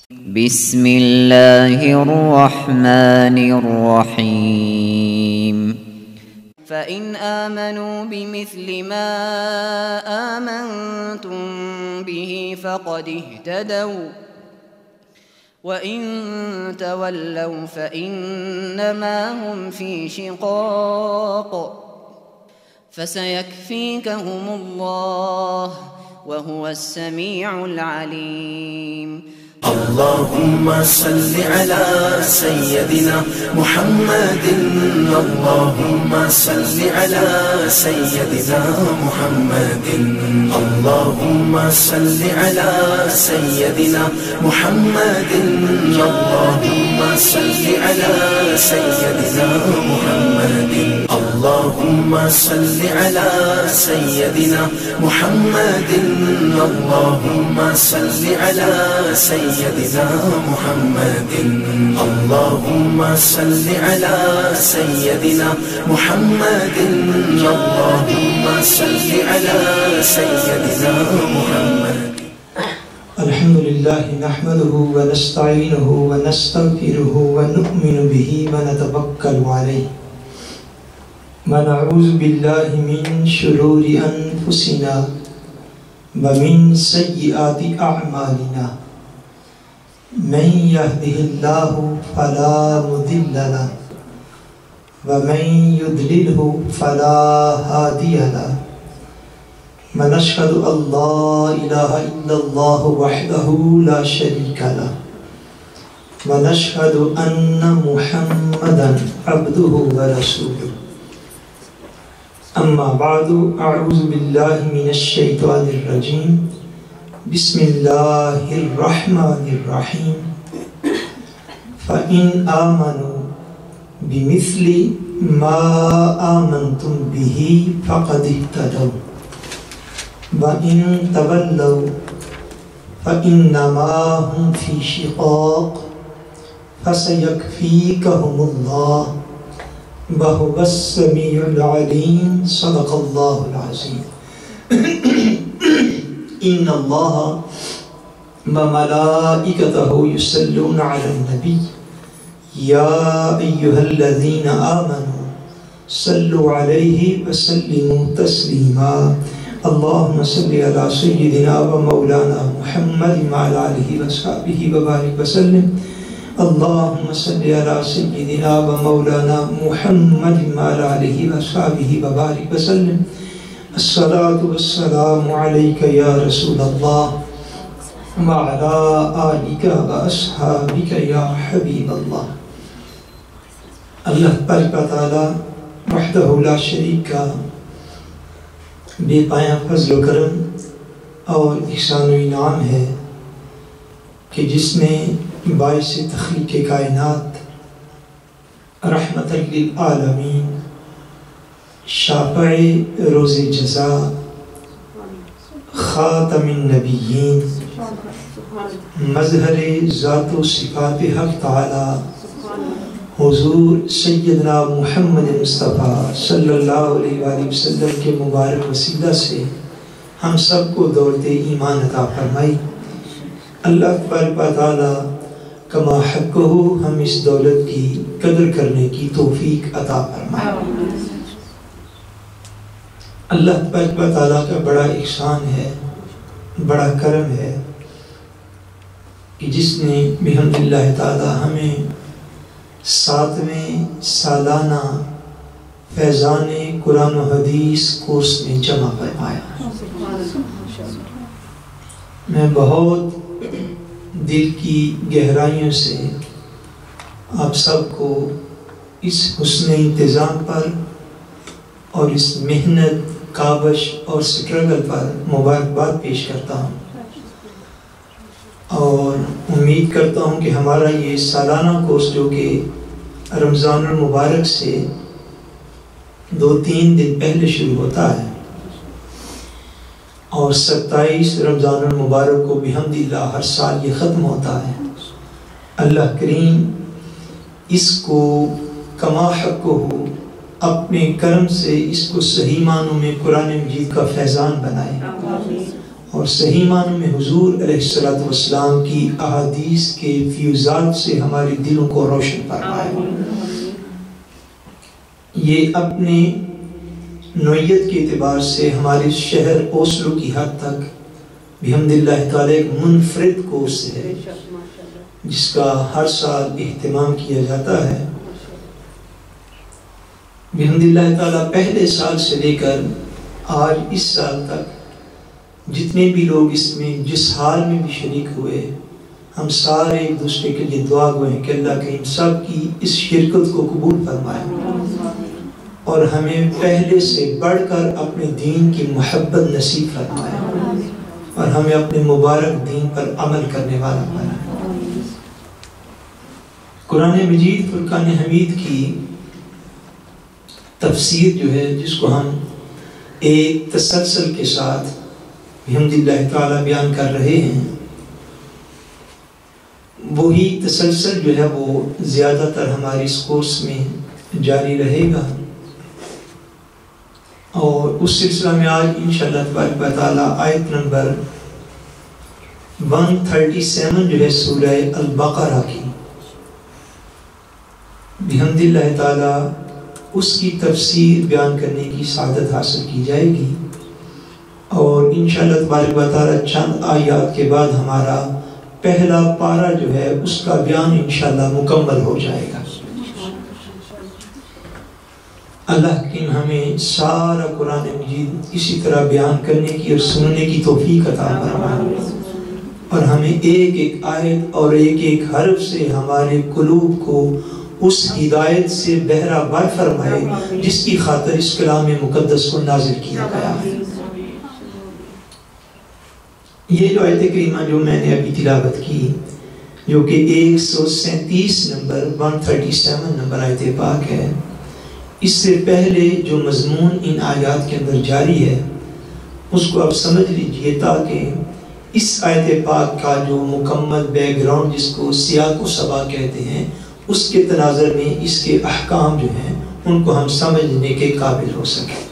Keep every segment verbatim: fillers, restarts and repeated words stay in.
بسم الله الرحمن الرحيم فإن آمنوا بمثل ما آمنتم به فقد اهتدوا وإن تولوا فإنما هم في شقاق فسيكفيكهم الله وهو السميع العليم. اللهم صل على سيدنا محمد اللهم صل على سيدنا محمد اللهم صل على سيدنا محمد اللهم صل على سيدنا محمد اللهم صل على سيدنا محمد اللهم صل على سيدنا محمد اللهم صل على سيدنا محمد اللهم صل على سيدنا محمد. الحمد لله نحمده ونستعينه ونستغفره ونؤمن به ونتوكل عليه ونعوذ بالله من شرور أنفسنا ومن سيئات أعمالنا من يهده الله فلا مضل له ومن يضلله فلا هادي له ونشهد أن لا إله إلا الله وحده لا شريك له ونشهد أن محمدا عبده ورسوله. أما بعد أعوذ بالله من الشيطان الرجيم بسم الله الرحمن الرحيم فإن آمنوا بمثل ما آمنتم به فقد اهتدوا وإن تولوا فإنما هم في شقاق فسيكفيكهم الله وهو السميع العليم. صدق الله العظيم. إن الله وملائكته يصلون على النبي يا أيها الذين آمنوا صلوا عليه وسلموا تسليما. اللهم صل على سيدنا ومولانا محمد وعلى آله وصحبه وبارك وسلم. اللهم صل على سيدنا ومولانا محمد وعلى آله وصحبه وبارك وسلم. الصلاة والسلام عليك يا رسول الله وعلى آلك وأصحابك يا حبيب الله. اللہ تبارک و تعالی وحدہ لا شریک کا بے پایہ فضل و کرم اور احسان و انعام ہے کہ جس نے باعث تخلیق کائنات رحمت للعالمین شافع روز جزا خاتم النبیین مظہر ذات و صفات حق تعالی حضور سیدنا محمد مصطفیٰ صلی اللہ علیہ وآلہ وسلم کے مبارک وسیلہ سے ہم سب کو دولت ایمان عطا فرمائی. اللہ تبارک و تعالی کما حقہ ہم اس دولت کی قدر کرنے کی توفیق عطا فرمائے. اللہ تبارک و تعالیٰ کا بڑا احسان ہے، بڑا کرم ہے کہ جس نے بحمد اللہ تعالیٰ ہمیں ساتویں سالانہ فیضان قرآن و حدیث کورس میں جمع فرمایا. میں بہت دل کی گہرائیوں سے آپ سب کو اس حسن انتظام پر اور اس محنت کاوش اور سٹرگل پر مبارکباد پیش کرتا ہوں اور امید کرتا ہوں کہ ہمارا یہ سالانہ کورس جو کہ رمضان المبارک سے دو تین دن پہلے شروع ہوتا ہے اور ستائیس رمضان المبارک کو بحمد اللہ ہر سال یہ ختم ہوتا ہے. اللہ کریم اس کو کما حق ہو اپنے کرم سے اس کو صحیح معنوں میں قرآن مجید کا فیضان بنائے اور صحیح معنوں میں حضور علیہ الصلوۃ والسلام کی احادیث کے فیوزات سے ہمارے دلوں کو روشن فرمائے۔ یہ اپنے نوعیت کے اعتبار سے ہمارے شہر اوسلو کی حد تک بحمد اللہ تعالیٰ ایک منفرد کورس ہے جس کا ہر سال اہتمام کیا جاتا ہے۔ بحمد اللہ تعالیٰ پہلے سال سے لے کر آج اس سال تک جتنے بھی لوگ اس میں جس حال میں بھی شریک ہوئے، ہم سارے ایک دوسرے کے لیے دعا گوئے ہیں کہ اللہ کریم سب کی اس شرکت کو قبول فرمائے اور ہمیں پہلے سے بڑھ کر اپنے دین کی محبت نصیب فرمائے اور ہمیں اپنے مبارک دین پر عمل کرنے والا بنائے۔ قرآن مجید فرقان حمید کی تفسیر جو ہے، جس کو ہم ایک تسلسل کے ساتھ بحمد اللہ تعالیٰ بیان کر رہے ہیں، وہی تسلسل جو ہے وہ زیادہ تر ہماری اس کورس میں جاری رہے گا، اور اس سلسلہ میں آج انشاءاللہ تبارک و تعالیٰ آیت نمبر ایک سو سینتیس جو ہے سورہ البقرہ کی بحمد اللہ تعالیٰ اس کی تفسیر بیان کرنے کی سعادت حاصل کی جائے گی، اور انشاءاللہ تبارک و تعالیٰ چند آیات کے بعد ہمارا پہلا پارہ جو ہے اس کا بیان انشاءاللہ مکمل ہو جائے گا۔ اللہ کی ہمیں سارا قرآن مجید اسی طرح بیان کرنے کی اور سننے کی توفیق عطا فرمائے، اور ہمیں ایک ایک آیت اور ایک ایک حرف سے ہمارے قلوب کو اس ہدایت سے بہرہ بار فرمائے جس کی خاطر اس کلام مقدس کو نازل کیا گیا ہے۔ یہ جو آیت کریمہ جو میں نے ابھی تلاوت کی، جو کہ ایک سو سینتیس نمبر ایک سو سینتیس نمبر آیت پاک ہے، اس سے پہلے جو مضمون ان آیات کے اندر جاری ہے اس کو آپ سمجھ لیجئے، تاکہ اس آیت پاک کا جو مکمل بیک گراؤنڈ جس کو سیاق و سباق کہتے ہیں، اس کے تناظر میں اس کے احکام جو ہیں ان کو ہم سمجھنے کے قابل ہو سکیں۔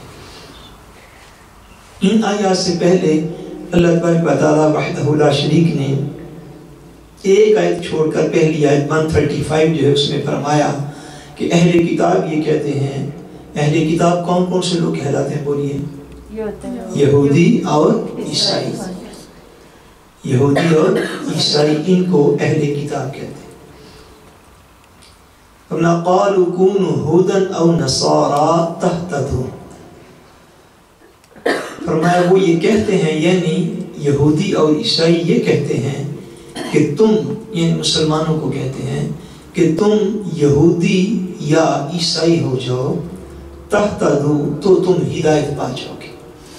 ان آیات سے پہلے اللہ تبارک و تعالیٰ وحدہ لا شریک نے ایک آیت چھوڑ کر پہلی آیت ایک سو پینتیس جو ہے اس میں فرمایا کہ اہل کتاب یہ کہتے ہیں، اہل کتاب کون کون سے لوگ کہلاتے ہیں؟ بولیے، یہودی اور عیسائی۔ یہودی اور عیسائی ان کو اہل کتاب کہتے ہیں۔ فرمایا قالوا كونوا هودا او نصارى تهتدوا، فرمایا وہ یہ کہتے ہیں، یعنی یہودی اور عیسائی یہ کہتے ہیں کہ تم، یعنی مسلمانوں کو کہتے ہیں کہ تم یہودی یا عیسائی ہو جاؤ، تہتدوا تو تم ہدایت پا جاؤ گے۔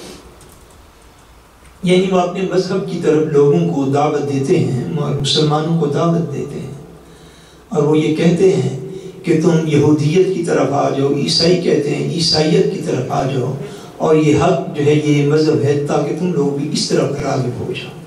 یعنی وہ اپنے مذہب کی طرف لوگوں کو دعوت دیتے ہیں، مسلمانوں کو دعوت دیتے ہیں، اور وہ یہ کہتے ہیں کہ تم یہودیت کی طرف آ جاؤ، عیسائی کہتے ہیں عیسائیت کی طرف آ جاؤ، اور یہ حق جو ہے یہ مذہب ہے تاکہ تم لوگ بھی اس طرف راغب ہو جاؤ۔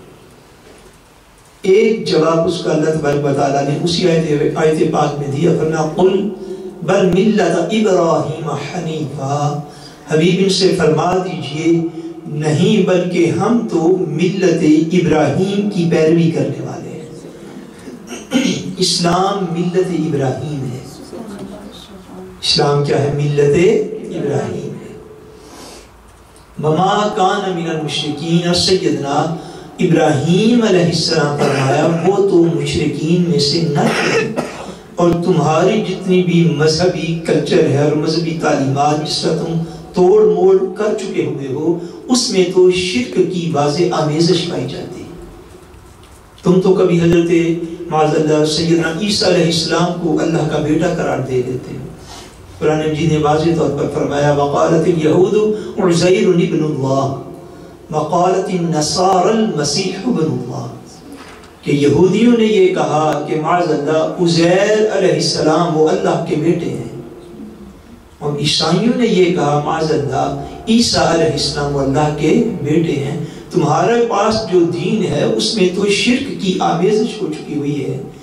ایک جواب اس کا اللہ تبارک و تعالیٰ نے اسی آیت آیت پاک میں دیا، فرمایا قل بل ملت ابراہیم حنیفا، حبیب ان سے فرما دیجئے نہیں بلکہ ہم تو ملت ابراہیم کی پیروی کرنے والے ہیں۔ اسلام ملت ابراہیم ہے۔ اسلام کیا ہے؟ ملت ابراہیم ہے۔ وما کان من المشرکین، اور سیدنا ابراہیم علیہ السلام فرمایا وہ تو مشرکین میں سے نہ تھے، اور تمہاری جتنی بھی مذہبی کلچر ہے اور مذہبی تعلیمات جس کا تم توڑ موڑ کر چکے ہوئے ہو، اس میں تو شرک کی واضح آمیزش پائی جاتی ہے۔ تم تو کبھی حضرت معاذ اللہ سیدنا عیسیٰ علیہ السلام کو اللہ کا بیٹا قرار دے دیتے ہو۔ قرآن مجید نے واضح طور پر فرمایا وقالت اليہود عزیر ابن اللہ وقالت النصارى المسیح ابن اللہ، کہ یہودیوں نے یہ کہا کہ معاذ اللہ عزیر علیہ السلام وہ اللہ کے بیٹے ہیں، اور عیسائیوں نے یہ کہا معاذ اللہ عیسیٰ علیہ السلام وہ اللہ کے بیٹے ہیں۔ تمہارے پاس جو دین ہے اس میں تو شرک کی آمیزش ہو چکی ہوئی ہے،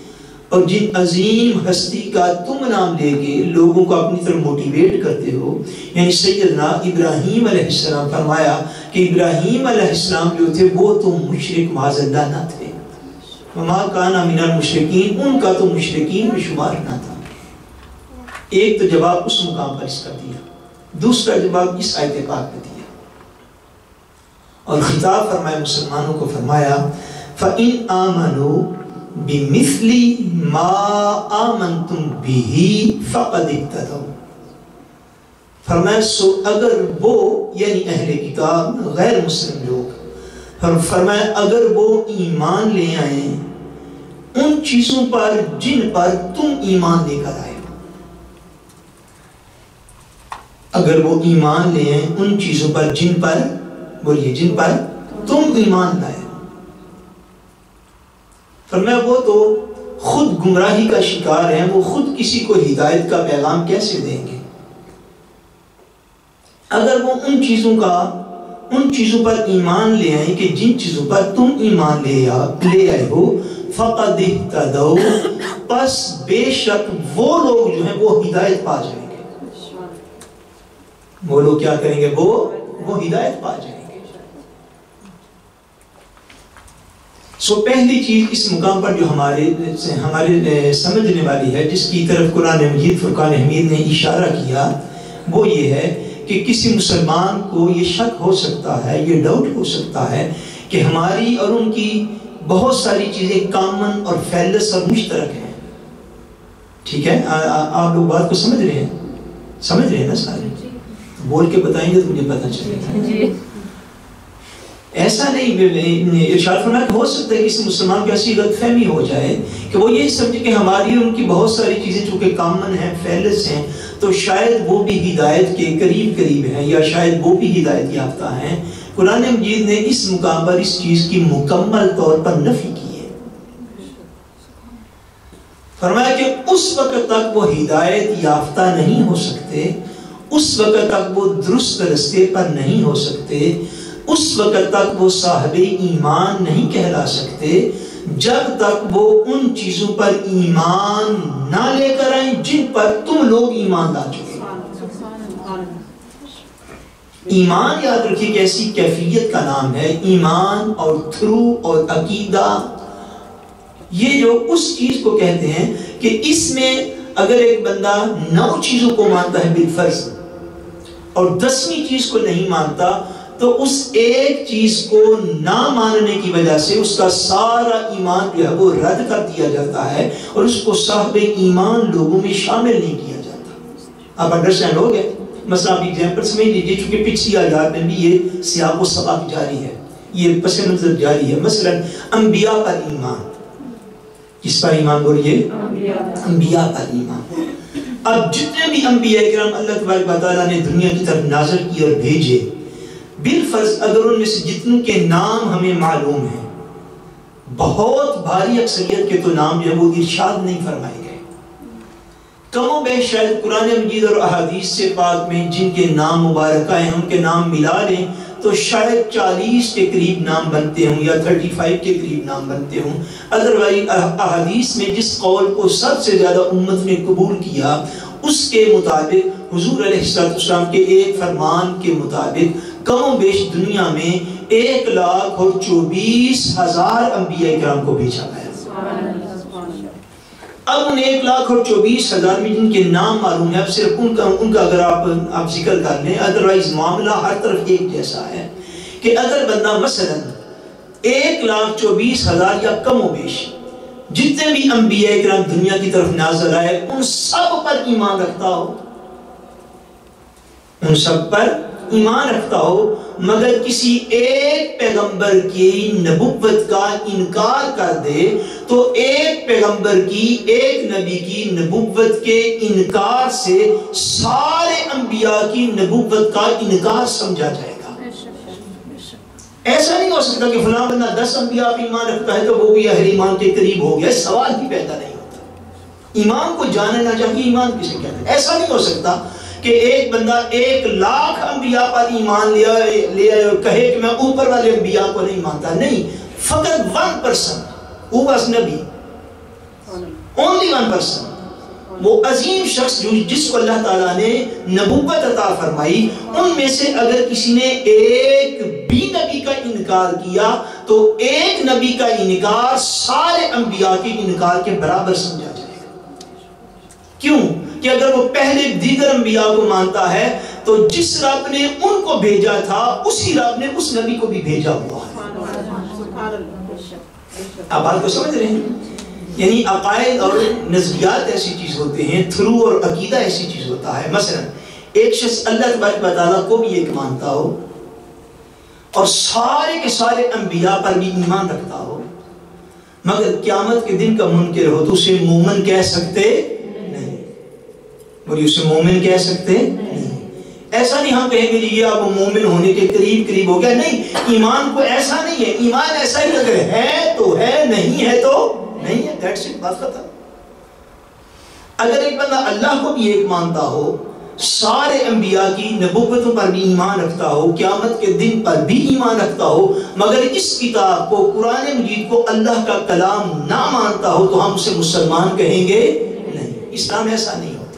اور جن عظیم ہستی کا تم نام لے کے لوگوں کو اپنی طرف موٹیویٹ کرتے ہو، یعنی سیدنا ابراہیم علیہ السلام، فرمایا کہ ابراہیم علیہ السلام جو تھے وہ تو مشرک معاذ اللہ نہ تھے، وما کان من المشرکین، ان کا تو مشرکین میں شمار نہ تھا۔ ایک تو جواب اس مقام پر اس کا دیا، دوسرا جواب اس آیت پاک میں دیا، اور خطاب فرمایا مسلمانوں کو، فرمایا فَإِنْ آمَنُوا بِمِثْلِ مَا آمَنْتُمْ بِهِ فَقَدِ اهْتَدَوْا، فرمایا سو اگر وہ یعنی اہل کتاب غیر مسلم لوگ، فرمایا اگر وہ ایمان لے آئیں ان چیزوں پر جن پر تم ایمان لے کر آئے، اگر وہ ایمان لے آئیں ان چیزوں پر جن پر، بولیے، جن پر تم ایمان لائے، فرمایا وہ تو خود گمراہی کا شکار ہیں، وہ خود کسی کو ہدایت کا پیغام کیسے دیں گے؟ اگر وہ ان چیزوں کا ان چیزوں پر ایمان لے آئیں کہ جن چیزوں پر تم ایمان لے لے آئے ہو، فَقَدِ اهْتَدَوْا، پس بے شک وہ لوگ جو ہیں وہ ہدایت پا جائیں گے، وہ لوگ کیا کریں گے؟ وہ وہ ہدایت پا جائیں گے۔ سو پہلی چیز اس مقام پر جو ہمارے ہمارے سمجھنے والی ہے، جس کی طرف قرآن مجید فرقان حمید نے اشارہ کیا، وہ یہ ہے کہ کسی مسلمان کو یہ شک ہو سکتا ہے، یہ ڈاؤٹ ہو سکتا ہے کہ ہماری اور ان کی بہت ساری چیزیں کامن اور فیلس اور مشترک ہیں۔ ٹھیک ہے، آپ لوگ بات کو سمجھ رہے ہیں؟ سمجھ رہے ہیں نا سارے؟ بول کے بتائیں گے تو مجھے پتہ چلے گا۔ ایسا نہیں، ارشاد فرمایا کہ ہو سکتا ہے کہ اس مسلمان کی ایسی غلط فہمی ہو جائے کہ وہ یہ سمجھے کہ ہماری اور ان کی بہت ساری چیزیں چونکہ کامن ہیں، فیلس ہیں، تو شاید وہ بھی ہدایت کے قریب قریب ہیں، یا شاید وہ بھی ہدایت یافتہ ہیں۔ قرآن مجید نے اس مقام پر اس چیز کی مکمل طور پر نفی کی ہے، فرمایا کہ اس وقت تک وہ ہدایت یافتہ نہیں ہو سکتے، اس وقت تک وہ درست رستے پر نہیں ہو سکتے، اس وقت تک وہ صاحب ایمان نہیں کہلا سکتے جب تک وہ ان چیزوں پر ایمان نہ لے کر آئیں جن پر تم لوگ ایمان لا چکے۔ ایمان یاد رکھیے کہ ایسی کیفیت کا نام ہے، ایمان اور تھرو اور عقیدہ، یہ جو اس چیز کو کہتے ہیں کہ اس میں اگر ایک بندہ نو چیزوں کو مانتا ہے بالفرض اور دسویں چیز کو نہیں مانتا، تو اس ایک چیز کو نہ ماننے کی وجہ سے اس کا سارا ایمان جو ہے وہ رد کر دیا جاتا ہے اور اس کو صاحب ایمان لوگوں میں شامل نہیں کیا جاتا۔ آپ انڈرسٹینڈ ہو گئے؟ مثلا آپ ایگزامپل سمجھ لیجیے، چونکہ پچھلی آیات میں بھی یہ سیاق و سباق جاری ہے، یہ پس منظر جاری ہے۔ مثلا انبیاء پر ایمان، کس پر ایمان بولیے؟ انبیاء پر ایمان۔ اب جتنے بھی انبیاء کرام اللہ تبارک و تعالیٰ نے دنیا کی طرف نازل کی اور بھیجے، بالفرض اگر ان میں سے جتنوں کے نام ہمیں معلوم ہیں، بہت بھاری اکثریت کے تو نام جو ہے وہ ارشاد نہیں فرمائے گئے، کم و بیش شاید قرآن مجید اور احادیث سے پاک میں جن کے نام مبارکہ ہیں ان کے نام ملا لیں تو شاید چالیس کے قریب نام بنتے ہوں یا تھرٹی فائیو کے قریب نام بنتے ہوں۔ ادروائز احادیث میں جس قول کو سب سے زیادہ امت نے قبول کیا اس کے مطابق حضور علیہ السلام کے ایک فرمان کے مطابق کم و بیش دنیا میں ایک لاکھ اور چوبیس ہزار انبیاء کرام کو بھیجا گیا۔ اب ان ایک لاکھ اور چوبیس ہزار میں جن کے نام معلوم ہے، اب صرف ان کا ان کا اگر آپ آپ ذکر کر لیں، ادروائز معاملہ ہر طرف ایک جیسا ہے کہ اگر بندہ مثلا ایک لاکھ چوبیس ہزار یا کم و بیش جتنے بھی انبیاء کرام دنیا کی طرف نازل آئے ان سب پر ایمان رکھتا ہو، ان سب پر ایمان رکھتا ہو، مگر کسی ایک پیغمبر کی نبوت کا انکار کر دے تو ایک پیغمبر کی، ایک نبی کی نبوت کے انکار سے سارے انبیاء کی نبوت کا انکار سمجھا جائے گا۔ ایسا نہیں ہو سکتا کہ فلاں بندہ دس انبیاء پر ایمان رکھتا ہے تو وہ بھی اہل ایمان کے قریب ہو گیا، سوال ہی پیدا نہیں ہوتا۔ ایمان کو جانا نہ چاہیے، ایمان کسے کہتے ہیں؟ ایسا نہیں ہو سکتا کہ ایک بندہ ایک لاکھ انبیاء پر ایمان لیا لے اور کہے کہ میں اوپر والے انبیاء کو نہیں مانتا۔ نہیں، فقط ون پرسن who was نبی، اونلی ون پرسن، وہ عظیم شخص جو جس کو اللہ تعالیٰ نے نبوت عطا فرمائی، ان میں سے اگر کسی نے ایک بھی نبی کا انکار کیا تو ایک نبی کا انکار سارے انبیاء کے انکار کے برابر سمجھا جائے گا۔ کیوں؟ کہ اگر وہ پہلے دیگر انبیاء کو مانتا ہے تو جس رب نے ان کو بھیجا تھا اسی رب نے اس نبی کو بھی بھیجا ہوا ہے۔ آپ بات کو سمجھ رہے ہیں؟ یعنی عقائد اور نظریات ایسی چیز ہوتے ہیں، تھرو اور عقیدہ ایسی چیز ہوتا ہے۔ مثلا ایک شخص اللہ تبارک و تعالیٰ کو بھی ایک مانتا ہو اور سارے کے سارے انبیاء پر بھی ایمان رکھتا ہو، مگر قیامت کے دن کا منکر ہو تو اسے مومن کہہ سکتے نہیں، بولیے اسے مومن کہہ سکتے نہیں۔ ایسا نہیں ہم کہیں گے جی یہ اب مومن ہونے کے قریب قریب ہو گیا، نہیں، ایمان کو ایسا نہیں ہے۔ ایمان ایسا ہی اگر ہے تو ہے، نہیں ہے تو نہیں ہے، دیٹس اٹ، بات ختم۔ اگر ایک بندہ اللہ کو بھی ایک مانتا ہو، سارے انبیاء کی نبوتوں پر بھی ایمان رکھتا ہو، قیامت کے دن پر بھی ایمان رکھتا ہو، مگر اس کتاب کو، قرآن مجید کو اللہ کا کلام نہ مانتا ہو تو ہم اسے مسلمان کہیں گے نہیں۔ اسلام ایسا نہیں ہوتا۔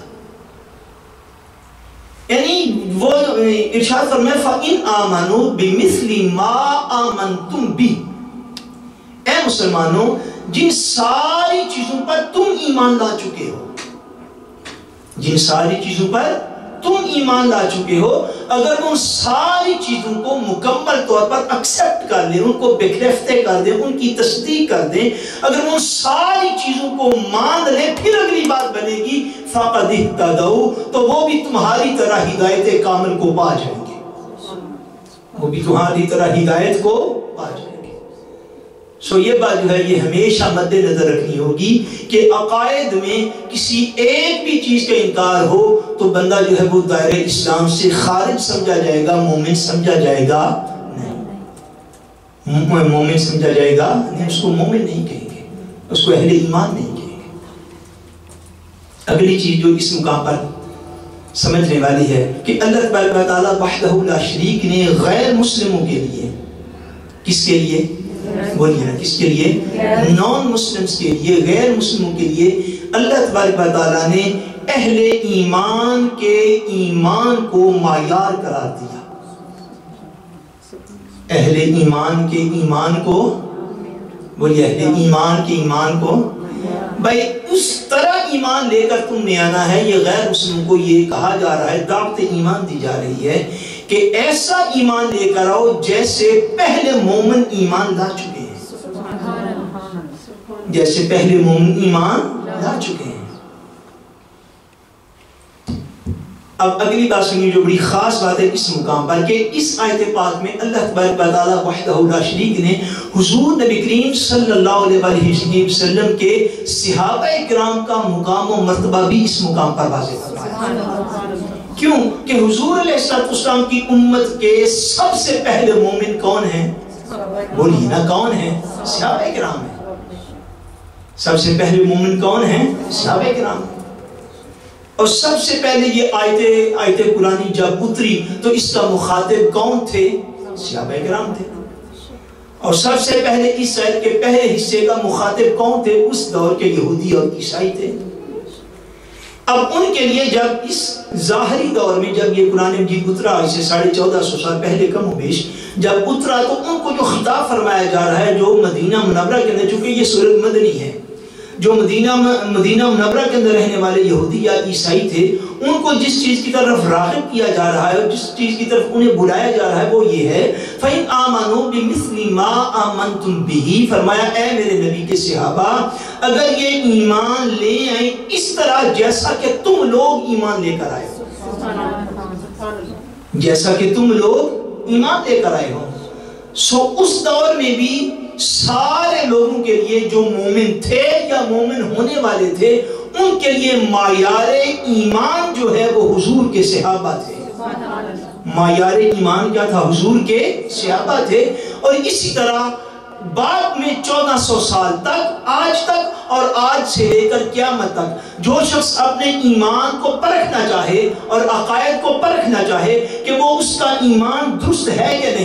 یعنی وہ ارشاد فرمائے فَإِنْ آمَنُوا بِمِثْلِ مَا آمَنْتُمْ بِهِ، اے مسلمانوں جن ساری چیزوں پر تم ایمان لا چکے ہو، جن ساری چیزوں پر تم ایمان لا چکے ہو، اگر ان ساری چیزوں کو مکمل طور پر ایکسپٹ کر لیں، ان کو بکرفتے کر دیں، ان کی تصدیق کر دیں، اگر ان ساری چیزوں کو مان لیں، پھر اگلی بات بنے گی فَقَدِ اهْتَدَوْا، تو وہ بھی تمہاری طرح ہدایت کامل کو پا جائیں گے، وہ بھی تمہاری طرح ہدایت کو پا جائیں گے۔ سو یہ بات جو ہے یہ ہمیشہ مد نظر رکھنی ہوگی کہ عقائد میں کسی ایک بھی چیز کا انکار ہو تو بندہ جو ہے وہ دائرہ اسلام سے خارج سمجھا جائے گا، مومن سمجھا جائے گا نہیں، مومن سمجھا جائے گا نہیں، اس کو مومن نہیں کہیں گے، اس کو اہل ایمان نہیں کہیں گے۔ اگلی چیز جو اس مقام پر سمجھنے والی ہے کہ اللہ تبارک و تعالیٰ وحدہ لا شریک نے غیر مسلموں کے لیے، کس کے لیے؟ بولیے نا، کس کے لیے؟ نان مسلمز کے لیے، غیر مسلموں کے لیے اللہ تبارک و تعالیٰ نے اہل ایمان کے ایمان کو معیار قرار دیا۔ اہل ایمان کے ایمان کو، بولیے اہل ایمان کے ایمان کو، بھائی اس طرح ایمان لے کر تم نے آنا ہے۔ یہ غیر مسلموں کو یہ کہا جا رہا ہے، دعوت ایمان دی جا رہی ہے کہ ایسا ایمان لے کر آؤ جیسے پہلے مومن ایمان لا چکے ہیں، جیسے پہلے مومن ایمان لا چکے ہیں۔ اب اگلی بات سنیے جو بڑی خاص بات ہے اس مقام پر کہ اس آیت پاک میں اللہ تبارک و تعالیٰ وحدہ لا شریک نے حضور نبی کریم صلی اللہ علیہ وسلم کے صحابہ کرام کا مقام و مرتبہ بھی اس مقام پر واضح فرمایا۔ کیوں کہ حضور علیہ السلام کی امت کے سب سے پہلے مومن کون ہیں؟ بولیے نا، کون ہیں؟ صحابہ کرام ہیں۔ سب سے پہلے مومن کون ہیں؟ صحابہ کرام۔ اور سب سے پہلے یہ آیت آیت قرآنی جب اتری تو اس کا مخاطب کون تھے؟ صحابہ کرام تھے۔ اور سب سے پہلے اس آیت کے پہلے حصے کا مخاطب کون تھے؟ اس دور کے یہودی اور عیسائی تھے۔ اب ان کے لیے جب اس ظاہری دور میں جب یہ قرآن مجید اترا، اسے ساڑھے چودہ سو سال پہلے کم و بیش جب اترا، تو ان کو جو خطاب فرمایا جا رہا ہے جو مدینہ منورہ کے اندر، چونکہ یہ سورۃ مدنی ہے، جو مدینہ مدینہ منورہ کے اندر رہنے والے یہودی یا عیسائی تھے، ان کو جس چیز کی طرف راغب کیا جا رہا ہے اور جس چیز کی طرف انہیں بلایا جا رہا ہے وہ یہ ہے فَإِنْ آمَنُوا بِمِثْلِ مَا آمَنْتُمْ بِهِ، فرمایا اے میرے نبی کے صحابہ اگر یہ ایمان لے آئیں اس طرح جیسا کہ تم لوگ ایمان لے کر آئے ہو، جیسا کہ تم لوگ ایمان لے کر آئے ہو۔ سو اس دور میں بھی سارے لوگوں کے لیے جو مومن تھے یا مومن ہونے والے تھے ان کے لیے معیار ایمان جو ہے وہ حضور کے صحابہ تھے۔ معیار ایمان کیا تھا؟ حضور کے صحابہ تھے۔ اور اسی طرح بعد میں چودہ سو سال تک، آج تک اور آج سے لے کر قیامت تک جو شخص اپنے ایمان کو پرکھنا چاہے اور عقائد کو پرکھنا چاہے کہ وہ اس کا ایمان درست ہے یا نہیں،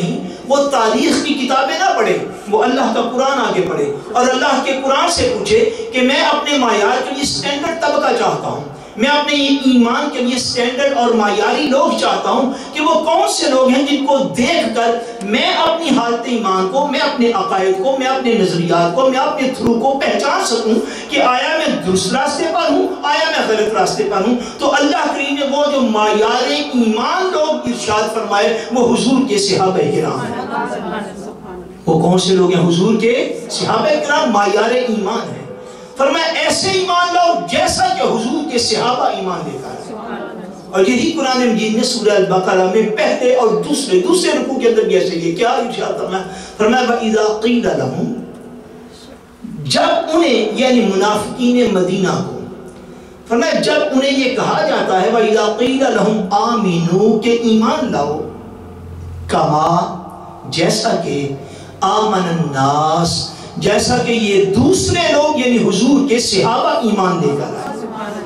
وہ تاریخ کی کتابیں نہ پڑھے، وہ اللہ کا قرآن آگے پڑھے اور اللہ کے قرآن سے پوچھے کہ میں اپنے معیار کے لیے سٹینڈرڈ طبقہ چاہتا ہوں، میں اپنے ایمان کے لیے سٹینڈرڈ اور معیاری لوگ چاہتا ہوں کہ وہ کون سے لوگ ہیں جن کو دیکھ کر میں اپنی حالت ایمان کو، میں اپنے عقائد کو، میں اپنے نظریات کو، میں اپنے تھرو کو پہچان سکوں کہ آیا میں درست راستے پر ہوں، آیا میں غلط راستے پر ہوں۔ تو اللہ کریم نے وہ جو معیار ایمان لوگ ارشاد فرمائے وہ حضور کے صحابہ کرام ہیں۔ وہ کون سے لوگ ہیں؟ حضور کے صحابہ کرام معیار ایمان ہیں۔ فرمایا ایسے ایمان لاؤ جیسا کہ حضور کے صحابہ ایمان لے کر آئے۔ اور یہی قرآن مجید نے سورہ البقرہ میں پہلے اور دوسرے دوسرے رکوع کے اندر بھی ایسے یہ کیا ارشاد فرمایا؟ فرمایا وَإِذَا قِيلَ لَهُمْ، جب انہیں یعنی منافقین مدینہ کو، فرمایا جب انہیں یہ کہا جاتا ہے وَإِذَا قِيلَ لَهُمْ آمِنُوا کہ ایمان لاؤ، کما جیسا کہ آمن الناس جیسا کہ یہ دوسرے لوگ یعنی حضور کے صحابہ ایمان لے کر آئے۔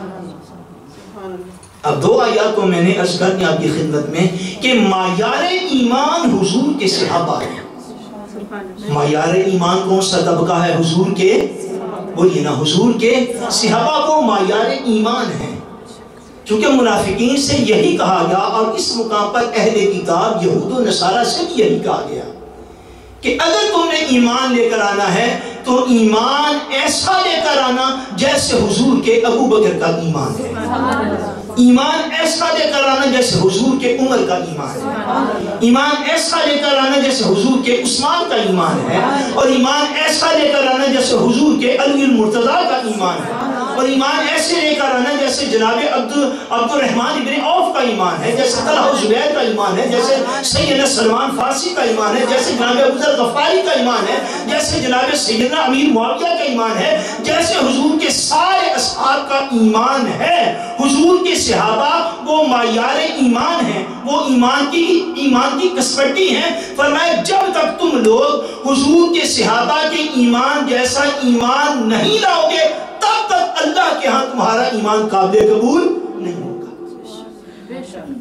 اب دو آیات کو میں نے عرض کر دیا آپ کی خدمت میں کہ معیار ایمان حضور کے صحابہ ہے۔ معیار ایمان کون سا طبقہ ہے؟ حضور کے، بولیے نا، حضور کے صحابہ کو معیار ایمان ہے۔ کیونکہ منافقین سے یہی کہا گیا اور اس مقام پر اہل کتاب یہود و نصارہ سے بھی یہی کہا گیا کہ اگر تم نے ایمان لے کر آنا ہے تو ایمان ایسا لے کر آنا جیسے حضور کے ابو بکر کا ایمان ہے، ایمان ایسا لے کر آنا جیسے حضور کے عمر کا ایمان ہے، ایمان ایسا لے کر آنا جیسے حضور کے عثمان کا ایمان ہے، اور ایمان ایسا لے کر آنا جیسے حضور کے علی المرتضیٰ کا ایمان ہے، اور ایمان ایسے لے کر آنا جیسے جناب عبد عبد الرحمن ابن عوف کا ایمان ہے، جیسے طلحہ و زبیر کا ایمان ہے، جیسے سیدنا سلمان فارسی کا ایمان ہے، جیسے جناب ابو ذر غفاری کا ایمان ہے، جیسے جناب سیدنا امیر معاویہ کا ایمان ہے، جیسے حضور کے سارے اصحاب کا ایمان ہے۔ حضور کے صحابہ وہ معیار ایمان ہیں، وہ ایمان کی ایمان کی کسوٹی ہیں۔ فرمایا جب تک تم لوگ حضور کے صحابہ کے ایمان جیسا ایمان نہیں لاؤ گے تب تک اللہ کے ہاں تمہارا ایمان قابل قبول نہیں ہوگا۔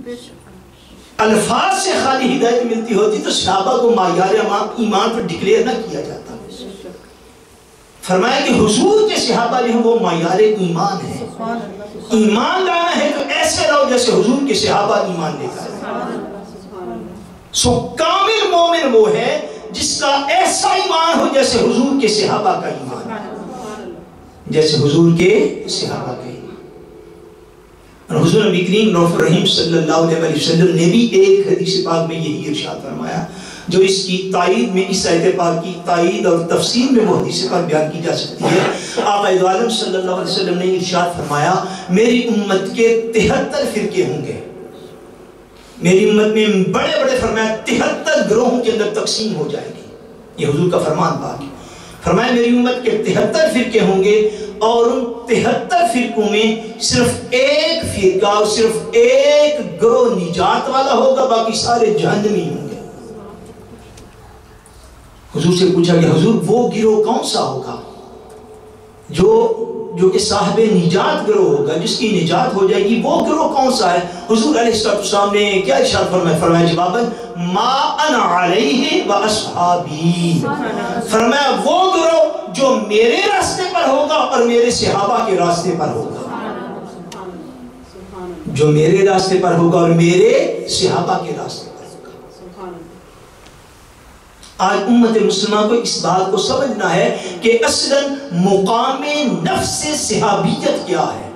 الفاظ سے خالی ہدایت ملتی ہوتی تو صحابہ کو معیار ایمان پر ڈکلیئر نہ کیا جاتا۔ فرمایا کہ حضور کے صحابہ جو ہیں وہ معیار ایمان ہے۔ ایمان لانا ہے تو ایسے لاؤ جیسے حضور کے صحابہ ایمان لے کر۔ سو کامل مومن وہ ہے جس کا ایسا ایمان ہو جیسے حضور کے صحابہ کا ایمان، جیسے حضور کے صحابہ کا ایمان۔ اور حضور نبی کریم رؤوف الرحیم صلی اللہ علیہ وسلم نے بھی ایک حدیث پاک میں یہی ارشاد فرمایا جو اس کی تائید میں، اس آیت پاک کی تائید اور تفسیر میں وہ حدیث پاک بیان کی جا سکتی ہے۔ آقا دو عالم صلی اللہ علیہ وسلم نے ارشاد فرمایا میری امت کے تہتر فرقے ہوں گے، میری امت میں بڑے بڑے، فرمایا تہتر گروہوں کے اندر تقسیم ہو جائے گی، یہ حضور کا فرمان پاک ہے۔ فرمایا میری امت کے تہتر فرقے ہوں گے اور ان تہتر فرقوں میں صرف ایک فرقہ اور صرف ایک گروہ نجات والا ہوگا، باقی سارے جہنمی ہوں گے۔ حضور سے پوچھا کہ حضور وہ گروہ کون سا ہوگا جو جو کہ صاحب نجات گروہ ہوگا، جس کی نجات ہو جائے گی، وہ گروہ کون سا ہے؟ حضور علیہ السلام نے کیا ارشاد فرمایا؟ فرمایا جواباً ما انا علیہ و اصحابی، فرمایا وہ گروہ جو میرے راستے پر ہوگا اور میرے صحابہ کے راستے پر ہوگا، جو میرے راستے پر ہوگا اور میرے صحابہ کے راستے پر ہوگا۔ آج امت مسلمہ کو اس بات کو سمجھنا ہے کہ اصلاً مقام نفس صحابیت کیا ہے۔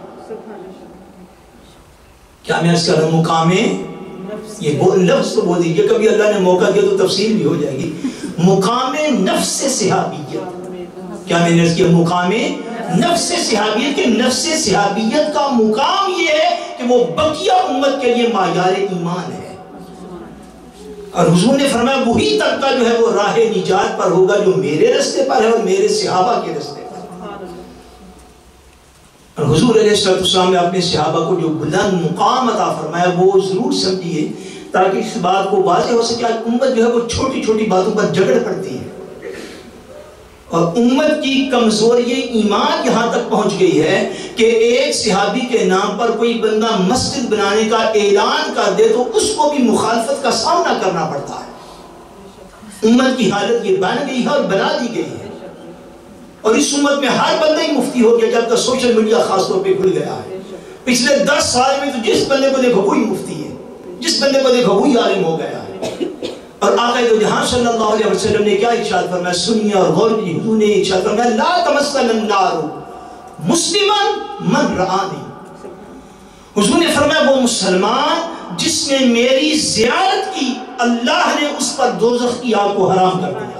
کیا میں اس کا مقام، یہ لفظ تو بول دیجئے، کبھی اللہ نے موقع دیا تو تفسیر بھی ہو جائے گی۔ مقام نفس صحابیت، کیا میں نے اس کیا مقام نفس صحابیت، کہ نفس صحابیت کا مقام یہ ہے کہ وہ بقیہ امت کے لیے معیار ایمان ہے۔ اور حضور نے فرمایا وہی طبقہ جو ہے وہ راہ نجات پر ہوگا جو میرے راستے پر ہے اور میرے صحابہ کے راستے پر۔ اور حضور علیہ السلام نے اپنے صحابہ کو جو بلند مقام عطا فرمایا وہ ضرور سمجھیے تاکہ اس بات کو واضح ہو سکے۔ آج امت جو ہے وہ چھوٹی چھوٹی باتوں پر جھگڑ پڑتی ہے، اور امت کی کمزوری ایمان یہاں تک پہنچ گئی ہے کہ ایک صحابی کے نام پر کوئی بندہ مسجد بنانے کا اعلان کر دے تو اس کو بھی مخالفت کا سامنا کرنا پڑتا ہے۔ امت کی حالت یہ بن گئی ہے اور بنا دی گئی ہے، اور اس امت میں ہر بندہ ہی مفتی ہو گیا جب تک سوشل میڈیا خاص طور پہ کھل گیا ہے۔ پچھلے دس سال میں تو جس بندے کو دیکھو وہی مفتی ہے، جس بندے کو دیکھو وہی عالم ہو گیا ہے۔ اور آقا دو جہاں صلی اللہ علیہ وسلم نے کیا ارشاد فرمایا، سنیے اور غور کیجیے، حضور نے ارشاد فرمایا لا تمسن النار مسلما من رآنی۔ حضور نے فرمایا وہ مسلمان جس نے میری زیارت کی اللہ نے اس پر دوزخ کی آگ کو حرام کر دیا۔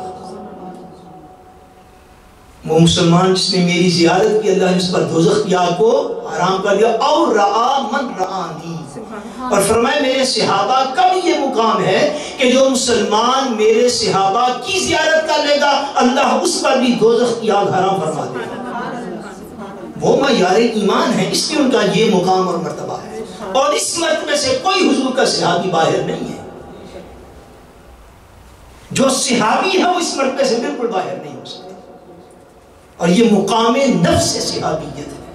وہ مسلمان جس نے میری زیارت کی اللہ نے اس پر دوزخ کی آگ کو حرام کر دیا۔ اور رآ من رآنی، اور فرمایا میرے صحابہ کا بھی یہ مقام ہے کہ جو مسلمان میرے صحابہ کی زیارت کر لے گا اللہ اس پر بھی دوزخ کی آگ حرام فرما دے گا۔ وہ معیار ایمان ہے، اس لیے ان کا یہ مقام اور مرتبہ ہے، اور اس مرتبے سے کوئی حضور کا صحابی باہر نہیں ہے۔ جو صحابی ہے وہ اس مرتبے سے بالکل باہر نہیں ہو سکتے، اور یہ مقام نفس صحابیت ہے۔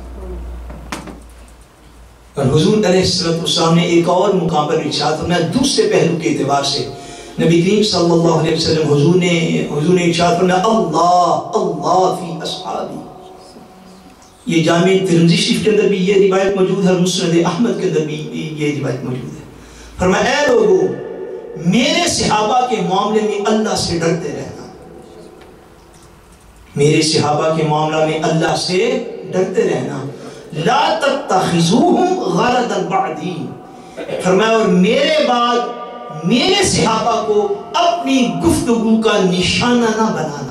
اور حضور علیہ السلام نے ایک اور مقام پر ارشاد فرمایا دوسرے پہلو کے اعتبار سے، نبی کریم صلی اللہ علیہ وسلم حضور نے حضور نے ارشاد فرمایا اللہ اللہ فی اصحابی۔ یہ جامع ترمذی شریف کے اندر بھی یہ روایت موجود ہے، مسند احمد کے اندر بھی یہ روایت موجود ہے۔ فرمایا اے لوگو میرے صحابہ کے معاملے میں اللہ سے ڈرتے رہنا، میرے صحابہ کے معاملہ میں اللہ سے ڈرتے رہنا۔ لا تتخذوہم غرضا بعدی، فرمایا اور میرے بعد میرے صحابہ کو اپنی گفتگو کا نشانہ نہ بنانا،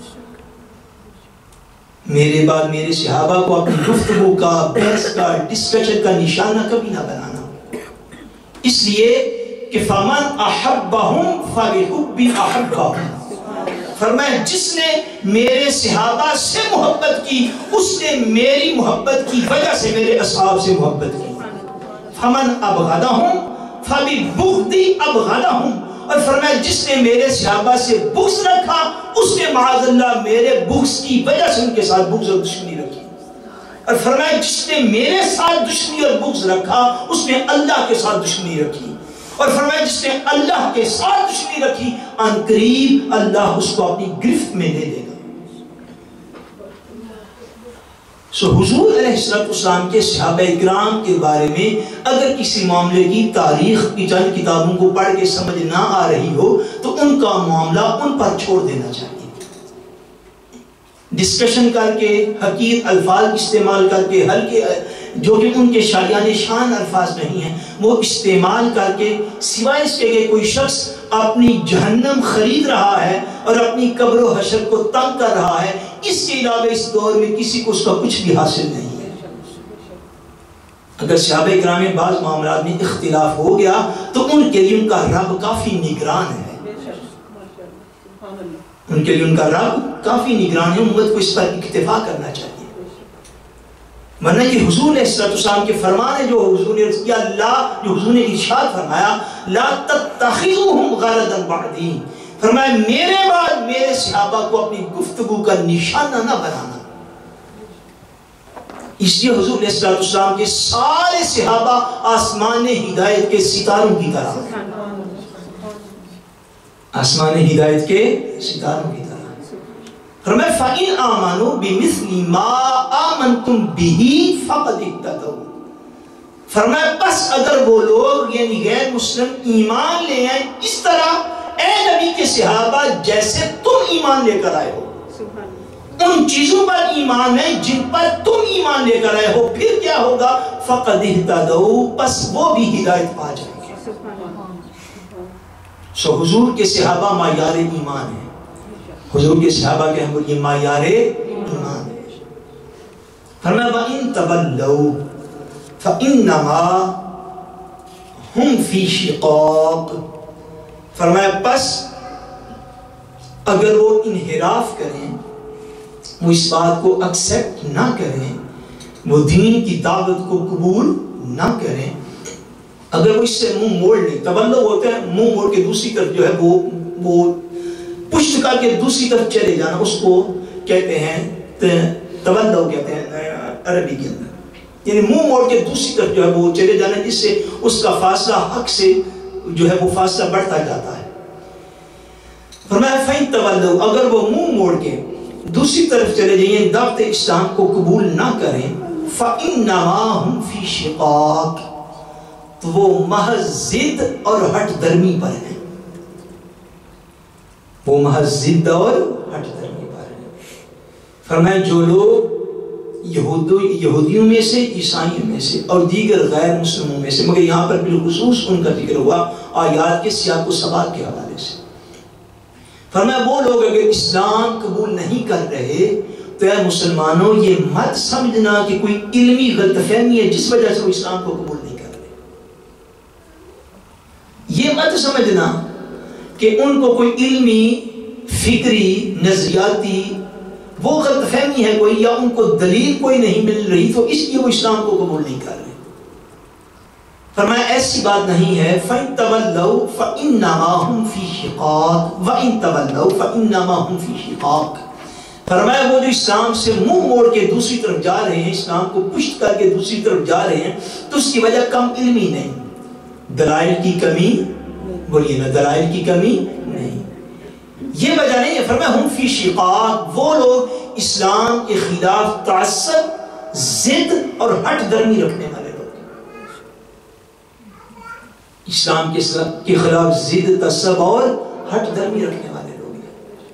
میرے بعد میرے صحابہ کو اپنی گفتگو کا، بحث کا، ڈسکشن کا نشانہ کبھی نہ بنانا، اس لیے کہ فمن احبہم فبحب احبہم، فرمایا جس نے میرے صحابہ سے محبت کی اس نے میری محبت کی وجہ سے میرے اصحاب سے محبت کی۔ فمن ابغضہم فببغضی ابغضہم، اور فرمایا جس نے میرے صحابہ سے بغض رکھا اس نے معاذ اللہ میرے بغض کی وجہ سے ان کے ساتھ بغض اور دشمنی رکھی، اور فرمایا جس نے میرے ساتھ دشمنی اور بغض رکھا اس نے اللہ کے ساتھ دشمنی رکھی، اور فرمایا جس نے اللہ کے ساتھ دشمنی رکھی ان قریب اللہ اس کو اپنی گرفت میں لے لے گا۔ سو حضور علیہ السلام کے صحابہ اکرام کے بارے میں اگر کسی معاملے کی تاریخ کی چند کتابوں کو پڑھ کے سمجھ نہ آ رہی ہو تو ان کا معاملہ ان پر چھوڑ دینا چاہیے، ڈسکشن کر کے حقیر الفاظ استعمال کر کے ہلکے جو کہ ان کے شایان شان الفاظ نہیں ہیں وہ استعمال کر کے، سوائے اس کے کہ کوئی شخص اپنی جہنم خرید رہا ہے اور اپنی قبر و حشر کو تنگ کر رہا ہے، اس کے علاوہ اس دور میں کسی کو اس کا کچھ بھی حاصل نہیں ہے۔ اگر صحابہ اکرام میں بعض معاملات میں اختلاف ہو گیا تو ان کے لیے ان کا رب کافی نگران ہے، ان کے لیے ان کا رب کافی نگران ہے، امت کو اس پر اکتفا کرنا چاہیے، ورنہ کہ حضور علیہ السلام کے فرمان ہے جو حضور نے کیا، اللہ جو حضور نے ارشاد فرمایا لا تتخذوہم غرضا بعدی، فرمایا میرے بعد میرے صحابہ کو اپنی گفتگو کا نشانہ نہ بنانا۔ اس لیے حضور علیہ السلام کے سارے صحابہ آسمان ہدایت کے ستاروں کی طرح، آسمان ہدایت کے ستاروں کی طرح۔ فرمایا فَإِنْ آمَنُوا بِمِثْلِ مَا آمَنْتُمْ بِهِ فَقَدِ اهْتَدَوْا، فرمایا پس اگر وہ لوگ یعنی غیر مسلم ایمان لے آئیں اس طرح اے نبی کے صحابہ جیسے تم ایمان لے کر آئے ہو، ان چیزوں پر ایمان ہے جن پر تم ایمان لے کر آئے ہو، پھر کیا ہوگا فَقَدِ اهْتَدَوْا، پس وہ بھی ہدایت پا جائیں گے۔ سو حضور کے صحابہ معیار ایمان ہیں، حضور کے صحابہ کے ہم یہ معیار ایمان ہے۔ فرمایا وَإِن تَوَلَّوْا فَإِنَّمَا هُمْ فِي شِقَاقٍ، فرمایا پس اگر وہ انحراف کریں، وہ اس بات کو ایکسپٹ نہ کریں، وہ دین کی دعوت کو قبول نہ کریں، اگر وہ اس سے منہ موڑ لیں، تولو ہوتا ہے منہ موڑ کے دوسری طرف جو ہے وہ وہ پشت کر کے دوسری طرف چلے جانا، اس کو کہتے ہیں تولو کہتے ہیں عربی کے اندر، یعنی منہ موڑ کے دوسری طرف جو ہے وہ چلے جانا، جس سے اس کا فاصلہ حق سے جو ہے وہ فاصلہ بڑھتا جاتا ہے۔ فرمایا فَإِن تَوَلَّوْا، اگر وہ منہ موڑ کے دوسری طرف چلے جائیں، دعوت اسلام کو قبول نہ کریں، فَإِنَّمَا هُمْ فِي شِقَاقٍ، تو وہ محض ضد اور ہٹ درمی پر ہیں، وہ محض ضد اور ہٹ درمی پر ہیں۔ فرمایا جو لوگ یہودیوں میں سے، عیسائیوں میں سے اور دیگر غیر مسلموں میں سے، مگر یہاں پر بالخصوص ان کا ذکر ہوا آیات کے سیاق و سباق کے حوالے سے، فرمایا وہ لوگ اگر اسلام قبول نہیں کر رہے تو اے مسلمانوں یہ مت سمجھنا کہ کوئی علمی غلط فہمی ہے جس وجہ سے وہ اسلام کو قبول نہیں کر رہے، یہ مت سمجھنا کہ ان کو کوئی علمی، فکری، نظریاتی وہ غلط فہمی ہے کوئی، یا ان کو دلیل کوئی نہیں مل رہی تو اس لیے وہ اسلام کو قبول نہیں کر رہے۔ فرمایا ایسی بات نہیں ہے، فَإِن تَوَلَّوْا فَإِنَّمَا هُمْ فِي شِقَاقٍ وَإِن تَوَلَّوْا فَإِنَّمَا هُمْ فِي شِقَاقٍ۔ فرمایا وہ جو اسلام سے منہ موڑ کے دوسری طرف جا رہے ہیں، اسلام کو پشت کر کے دوسری طرف جا رہے ہیں، تو اس کی وجہ کم علمی نہیں، دلائل کی کمی، بولیے نا، دلائل کی کمی نہیں، یہ وجہ نہیں ہے۔ فرمایا ہم فی شقاق، وہ لوگ اسلام کے خلاف تعصب، ضد اور ہٹ درمی رکھنے والے لوگ، اسلام کے خلاف ضد، تعصب اور ہٹ درمی رکھنے والے لوگ ہیں۔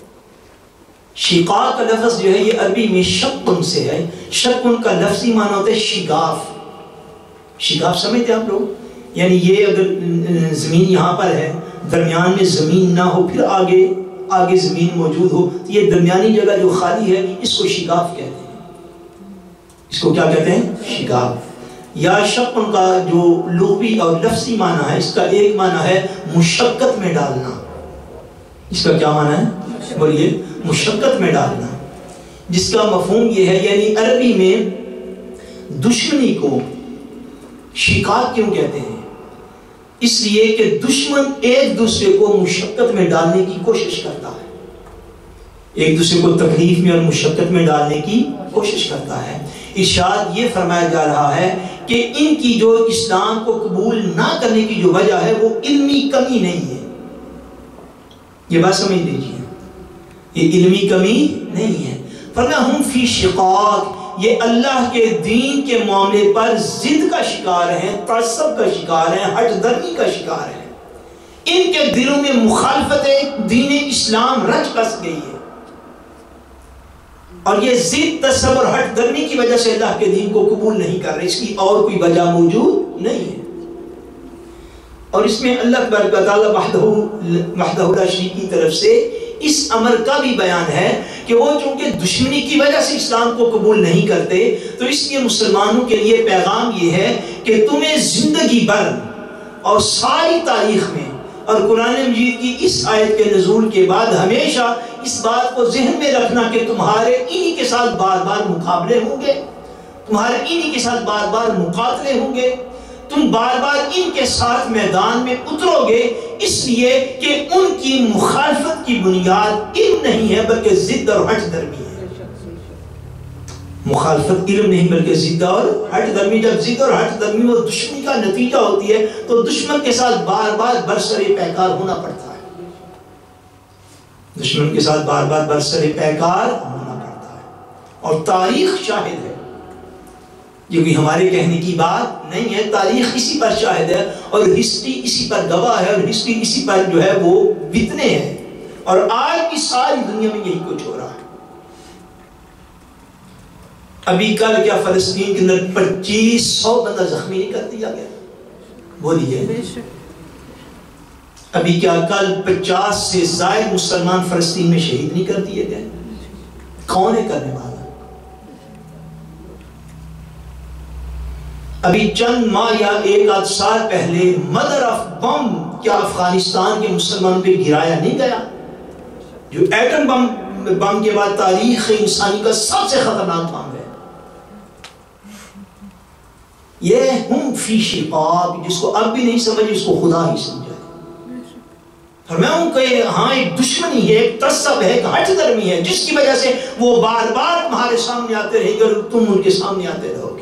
شقاق کا لفظ جو ہے یہ عربی میں شقن سے ہے، شقن کا لفظی معنی ہوتا ہے شگاف، شگاف سمجھتے آپ لوگ؟ یعنی یہ اگر زمین یہاں پر ہے، درمیان میں زمین نہ ہو، پھر آگے آگے زمین موجود ہو، تو یہ درمیانی جگہ جو خالی ہے اس کو شگاف کہتے ہیں، اس کو کیا کہتے ہیں؟ شگاف۔ یا شقن کا جو لغوی اور لفظی معنی ہے، اس کا ایک معنی ہے مشقت میں ڈالنا، اس کا کیا معنی ہے؟ بولیے، مشقت میں ڈالنا، جس کا مفہوم یہ ہے، یعنی عربی میں دشمنی کو شقاق کیوں کہتے ہیں؟ اس لیے کہ دشمن ایک دوسرے کو مشقت میں ڈالنے کی کوشش کرتا ہے، ایک دوسرے کو تکلیف میں اور مشقت میں ڈالنے کی کوشش کرتا ہے۔ ارشاد یہ فرمایا جا رہا ہے کہ ان کی جو اسلام کو قبول نہ کرنے کی جو وجہ ہے وہ علمی کمی نہیں ہے، یہ بات سمجھ لیجیے، یہ علمی کمی نہیں ہے۔ فرمایا ہم فی شقاق، یہ اللہ کے دین کے معاملے پر ضد کا شکار ہیں، تعصب کا شکار ہیں، ہٹ درمی کا شکار ہیں، ان کے دلوں میں مخالفت دین اسلام رچ بس گئی ہے، اور یہ ضد، تعصب اور ہٹ درمی کی وجہ سے اللہ کے دین کو قبول نہیں کر رہے، اس کی اور کوئی وجہ موجود نہیں ہے۔ اور اس میں اللہ تبارک و تعالیٰ وحدہ لا شریک کی طرف سے اس امر کا بھی بیان ہے کہ وہ چونکہ دشمنی کی وجہ سے اسلام کو قبول نہیں کرتے، تو اس لیے مسلمانوں کے لیے پیغام یہ ہے کہ تمہیں زندگی بھر اور ساری تاریخ میں اور قرآن مجید کی اس آیت کے نزول کے بعد ہمیشہ اس بات کو ذہن میں رکھنا کہ تمہارے انہی کے ساتھ بار بار مقابلے ہوں گے، تمہارے انہی کے ساتھ بار بار مقاتلے ہوں گے، تم بار بار ان کے ساتھ میدان میں اترو گے، اس لیے کہ ان کی مخالفت کی بنیاد علم نہیں ہے بلکہ ضد اور ہٹ درمی ہے۔ مخالفت علم نہیں بلکہ ضد اور ہٹ درمی، جب ضد اور ہٹ درمی وہ دشمنی کا نتیجہ ہوتی ہے تو دشمن کے ساتھ بار بار برسر پیکار ہونا پڑتا ہے، دشمن کے ساتھ بار بار برسر پیکار ہونا پڑتا ہے، اور تاریخ شاہد ہے، یہ کوئی ہمارے کہنے کی بات نہیں ہے، تاریخ اسی پر شاہد ہے اور ہسٹری اسی پر گواہ ہے، اور ہسٹری اسی پر جو ہے وہ بتنے ہیں، اور آج کی ساری دنیا میں یہی کچھ ہو رہا ہے۔ ابھی کل کیا فلسطین کے اندر پچیس سو بندہ زخمی نہیں کر دیا گیا؟ بولیے، ابھی کیا کل پچاس سے زائد مسلمان فلسطین میں شہید نہیں کر دیے گئے؟ کون ہے کرنے والا؟ ابھی چند ماہ یا ایک آدھ سال پہلے مدر آف بم کیا افغانستان کے مسلمانوں پہ گرایا نہیں گیا؟ جو ایٹم بم بم کے بعد تاریخ انسانی کا سب سے خطرناک بم ہے۔ یہ ہم فی شقاق، جس کو اب بھی نہیں سمجھ اس کو خدا ہی سمجھائے۔ فرمایا ہوں کہ ہاں ایک دشمنی ہے، ایک تعصب ہے، ایک ہٹ درمی ہے، جس کی وجہ سے وہ بار بار تمہارے سامنے آتے رہیں گے اور تم ان کے سامنے آتے رہو گے۔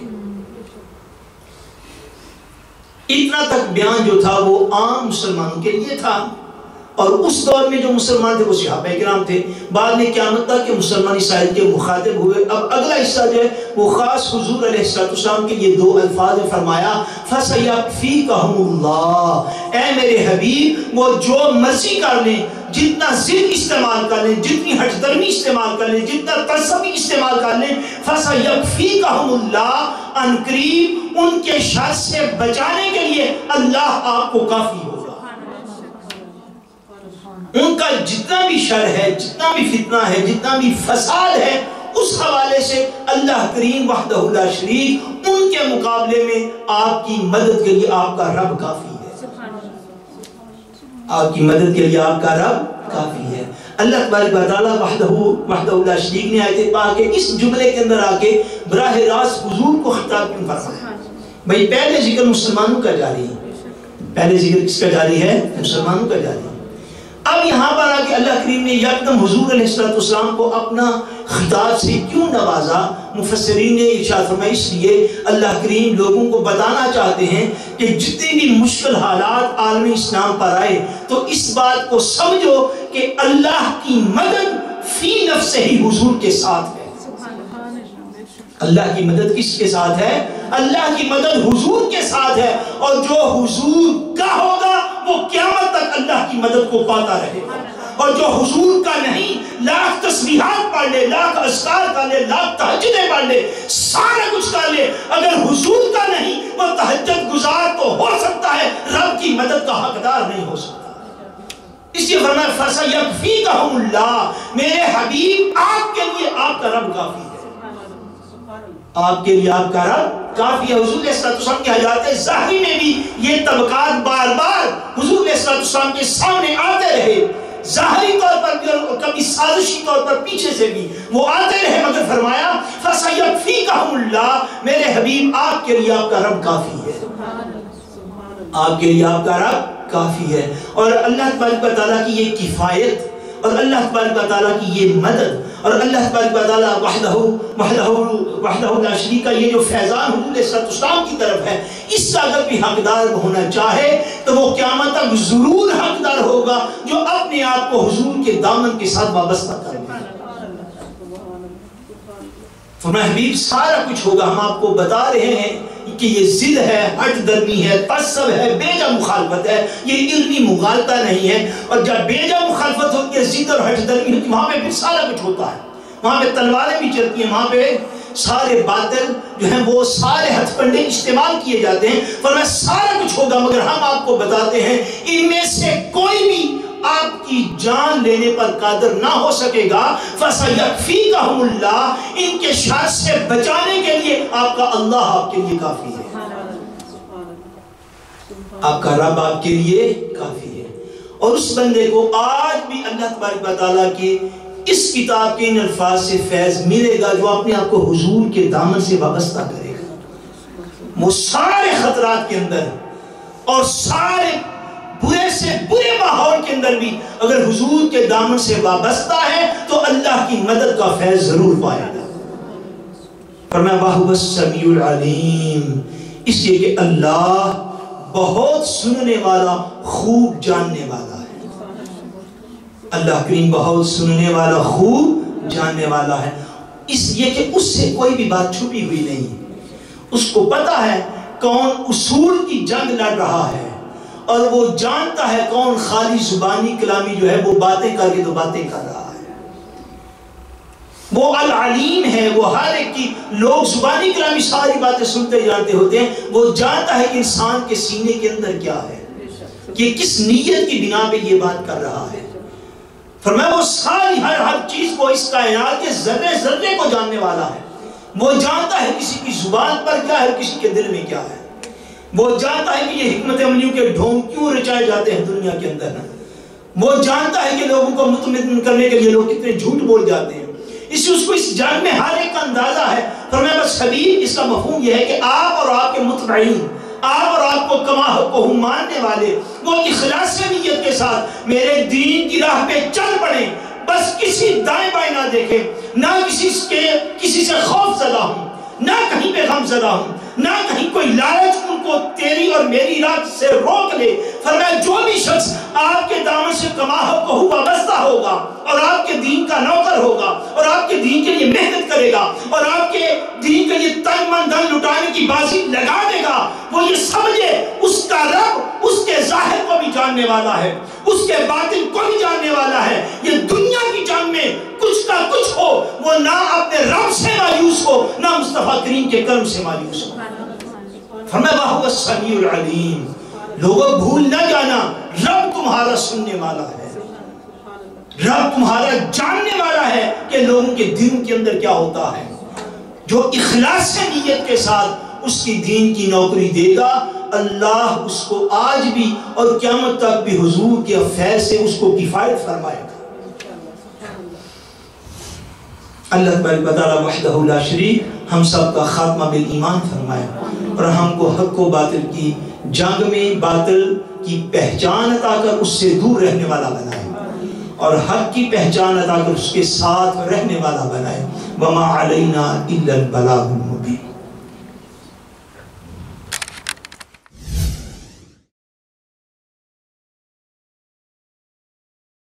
اتنا تک بیان جو تھا وہ عام مسلمانوں کے لیے تھا، اور اس دور میں جو مسلمان تھے وہ صحابہ کرام تھے. بعد میں قیامت تک کہ مسلمان اسرائیل کے مخاطب ہوئے. اب اگلا حصہ جو ہے وہ خاص حضور علیہ السلام کے یہ دو الفاظ میں فرمایا فَسَيَكْفِيكَهُمُ اللَّهُ. اے میرے حبیب وہ جو مرضی کر لیں، جتنا ضد استعمال کر لیں، جتنی ہٹ درمی استعمال کر لیں، جتنا تعصبی استعمال کر لیں، فَسَيَكْفِيكَهُمُ اللَّهُ. ان قریب ان کے شر سے بچانے کے لیے اللہ آپ کو کافی ہوگا. ان کا جتنا بھی شر ہے، جتنا بھی فتنہ ہے، جتنا بھی فساد ہے، اس حوالے سے اللہ کریم وحدہ لا شریک ان کے مقابلے میں آپ کی مدد کے لیے آپ کا رب کافی ہے. آپ کی مدد کے لیے آپ کا رب کافی ہے. اللہ تبارک و تعالیٰ وحدہ وحدہ لا شریک نے آیت پاک کے اس جملے کے اندر آ کے براہ راست حضور کو خطاب کیوں فرمایا؟ بھئی پہلے ذکر مسلمانوں کا جاری ہے. پہلے ذکر کس کا جاری ہے؟ مسلمانوں کا جاری ہے. اب یہاں پر آگے اللہ کریم نے یکدم حضور علیہ السلام کو اپنا خطاب سے کیوں نوازا؟ مفسرین نے ارشاد فرمایا اس لیے اللہ کریم لوگوں کو بتانا چاہتے ہیں کہ جتنی بھی مشکل حالات عالم اسلام پر آئے تو اس بات کو سمجھو کہ اللہ کی مدد فی نفس ہی حضور کے ساتھ ہے. اللہ کی مدد کس کے ساتھ ہے؟ اللہ کی مدد حضور کے ساتھ ہے. اور جو حضور کا ہوگا وہ قیامت تک اللہ کی مدد کو پاتا رہے گا. اور جو حضور کا نہیں، لاکھ تسبیحات پڑھ لے، لاکھ اذکار کر لے، لاکھ تہجدیں پڑھ لے، سارا کچھ کر لے، اگر حضور کا نہیں وہ تہجد گزار تو ہو سکتا ہے، رب کی مدد کا حقدار نہیں ہو سکتا. اس لیے فرمایا فَسَيَكْفِيكَهُمُ اللَّهُ. میرے حبیب آپ کے لیے آپ کا رب کافی ہے. آپ کے لیے آپ کا رب کافی ہے. حضور علیہ السلام کی حیات ظاہری میں بھی یہ طبقات بار بار حضور علیہ السلام کے سامنے آتے رہے. ظاہری طور پر بھی اور کبھی سازشی طور پر پیچھے سے بھی وہ آتے رہے، مگر فرمایا فَسَيَكْفِيكَهُمُ اللَّهُ. میرے حبیب آپ کے لیے آپ کا رب کافی ہے. آپ کے لیے آپ کا رب کافی ہے. اور اللہ تبارک و تعالیٰ کی یہ کفایت اور اللہ تبارک و تعالیٰ کی یہ مدد اور اللہ تبارک و تعالیٰ وحدہ وحدہ وحدہ لا شریک کا یہ جو فیضان حضور علیہ السلام کی طرف ہے، اس کا اگر بھی حقدار ہونا چاہے تو وہ قیامت تک ضرور حقدار ہوگا جو اپنے آپ کو حضور کے دامن کے ساتھ وابستہ کر لے. فرمایا حبیب سارا کچھ ہوگا. ہم آپ کو بتا رہے ہیں کہ یہ ضد ہے، ہٹ درمی ہے، تعصب ہے، بیجا مخالفت ہے، یہ علمی مغالطہ نہیں ہے. اور جب بیجا مخالفت ہوتی ہے، ضد اور ہٹ درمی ہوتی ہے، وہاں پہ پھر سارا کچھ ہوتا ہے. وہاں پہ تلواریں بھی چلتی ہیں، وہاں پہ سارے باطل جو ہیں وہ سارے ہتھ کنڈے استعمال کیے جاتے ہیں. فرمایا سارا کچھ ہوگا مگر ہم آپ کو بتاتے ہیں ان میں سے کوئی بھی آپ کی جان لینے پر قادر نہ ہو سکے گا. فَسَيَكْفِيكَهُمُ اللَّهُ. ان کے شر سے بچانے کے لیے آپ کا اللہ آپ کے لیے کافی ہے. آپ کا رب آپ کے لیے کافی ہے. اور اس بندے کو آج بھی اللہ تبارک و تعالیٰ کے اس کتاب کے ان الفاظ سے فیض ملے گا جو اپنے آپ کو حضور کے دامن سے وابستہ کرے گا. وہ سارے خطرات کے اندر اور سارے برے سے برے ماحول کے اندر بھی اگر حضور کے دامن سے وابستہ ہے تو اللہ کی مدد کا فیض ضرور پائے گا. فرمایا وَهُوَ السَّمِيعُ الْعَلِيمُ. اس لیے کہ اللہ بہت سننے والا، خوب جاننے والا ہے. اللہ کریم بہت سننے والا، خوب جاننے والا ہے. اس لیے کہ اس سے کوئی بھی بات چھپی ہوئی نہیں. اس کو پتا ہے کون اصول کی جنگ لڑ رہا ہے اور وہ جانتا ہے کون خالی زبانی کلامی جو ہے وہ باتیں کر کے تو باتیں کر رہا ہے. وہ العلیم ہے. وہ ہر ایک کی لوگ زبانی کلامی ساری باتیں سنتے جانتے ہوتے ہیں. وہ جانتا ہے کہ انسان کے سینے کے اندر کیا ہے، کہ کس نیت کی بنا پہ یہ بات کر رہا ہے. فرمایا وہ ساری ہر ہر چیز کو، اس کائنات کے ذرے ذرے کو جاننے والا ہے. وہ جانتا ہے کسی کی زبان پر کیا ہے، کسی کے دل میں کیا ہے. وہ جانتا ہے کہ یہ حکمت عملیوں کے ڈھونگ کیوں رچائے جاتے ہیں دنیا کے اندر. وہ جانتا ہے کہ لوگوں کو مطمئن کرنے کے لیے لوگ کتنے جھوٹ بول جاتے ہیں. اس اس کو اس جنگ میں ہر ایک کا اندازہ ہے. فرمایا بس حبیب اس کا مفہوم یہ ہے کہ آپ اور آپ کے متبعین، آپ اور آپ کو کما کو ماننے والے، وہ اخلاص نیت کے ساتھ میرے دین کی راہ پہ چل پڑیں. بس کسی دائیں بائیں نہ دیکھیں، نہ کسی کے کسی سے خوف زدہ ہوں، نہ کہیں پہ غم زدہ ہوں، نہ کہیں کوئی لالچ ان کو تیری اور میری راہ سے روک لے. فرمایا جو بھی شخص آپ کے دامن سے کما کو وابستہ ہوگا اور آپ کے دین کا نوکر ہوگا اور آپ کے دین کے لیے محنت کرے گا اور آپ کے دین کے لیے تن من دھن لٹانے کی بازی لگا دے گا، وہ یہ سمجھے اس کا رب اس کے ظاہر کو بھی جاننے والا ہے، اس کے باطن کو بھی جاننے والا ہے۔ یہ دنیا کی جان میں کچھ کا کچھ ہو، وہ نہ اپنے رب سے مایوس ہو نہ مصطفیٰ کریم کے کرم سے مایوس ہو۔ فرمایا وَهُوَ السَّمِيعُ الْعَلِيمُ، لوگوں بھول نہ جانا رب تمہارا سننے والا ہے، رب تمہارا جاننے والا ہے کہ لوگوں کے دین کے اندر کیا ہوتا ہے۔ جو اخلاص نیت کے ساتھ اس کی دین کی نوکری دے گا، اللہ اس کو آج بھی اور قیامت تک بھی حضور کے فیض سے اس کو کفایت فرمائے گا۔ اللہ تبارک و تعالی وحدہ لا شریک ہم سب کا خاتمہ بالایمان فرمائے اور ہم کو حق و باطل کی جنگ میں باطل کی پہچان عطا کر اس سے دور رہنے والا بنائے اور حق کی پہچان عطا کر اس کے ساتھ رہنے والا بنائے۔ وما علینا الا البلاغ المبین۔